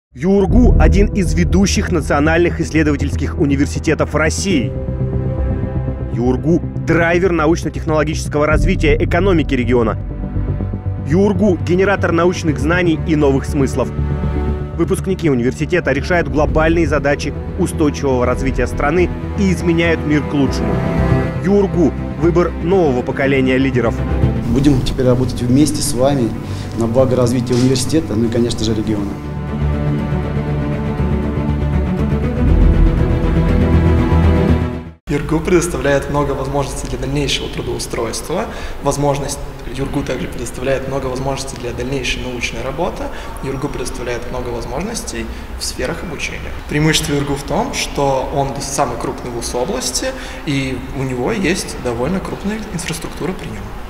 ЮРГУ – один из ведущих национальных исследовательских университетов России. ЮРГУ – драйвер научно-технологического развития экономики региона. ЮРГУ – генератор научных знаний и новых смыслов. Выпускники университета решают глобальные задачи устойчивого развития страны и изменяют мир к лучшему. ЮРГУ – выбор нового поколения лидеров. Будем теперь работать вместе с вами на благо развития университета, ну и, конечно же, региона. ЮРГУ предоставляет много возможностей для дальнейшего трудоустройства. ЮРГУ также предоставляет много возможностей для дальнейшей научной работы. ЮРГУ предоставляет много возможностей в сферах обучения. Преимущество ЮРГУ в том, что он самый крупный вуз области, и у него есть довольно крупная инфраструктура приема.